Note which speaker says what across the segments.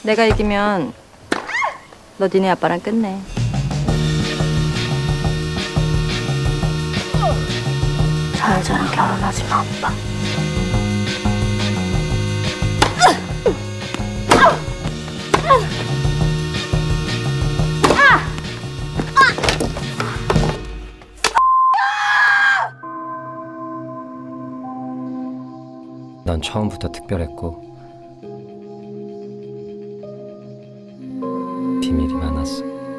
Speaker 1: 내가 이기면 너 니네 아빠랑 끝내.
Speaker 2: 저 여자랑 결혼하지 마, 오빠.
Speaker 3: 난 처음부터 특별했고 비밀이 많았어.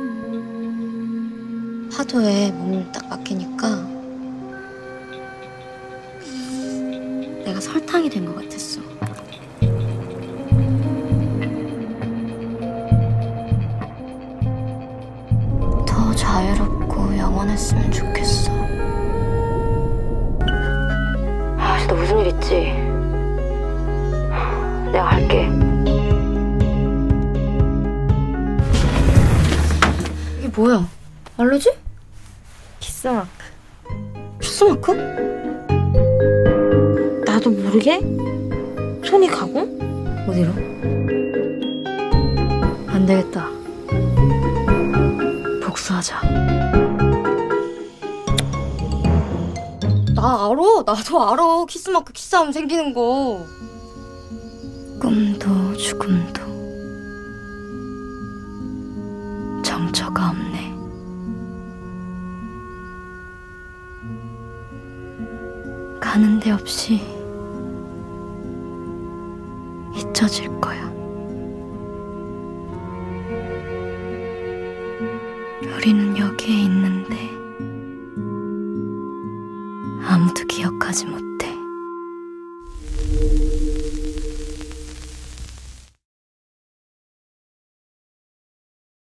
Speaker 2: 파도에 몸을 딱 맡기니까 내가 설탕이 된 것 같았어. 더 자유롭고 영원했으면 좋겠어. 너 무슨 일 있지? 내가 할게. 이게 뭐야? 알러지?
Speaker 1: 키스마크.
Speaker 2: 키스마크?
Speaker 1: 나도 모르게 손이 가고?
Speaker 2: 어디로? 안 되겠다. 복수하자. 나 알아. 나도 알아. 키스마크 키스하면 생기는 거. 꿈도 죽음도 정처가 없네. 가는 데 없이 잊혀질 거야. 우리는 여기에 있는데 아무도 기억하지 못해.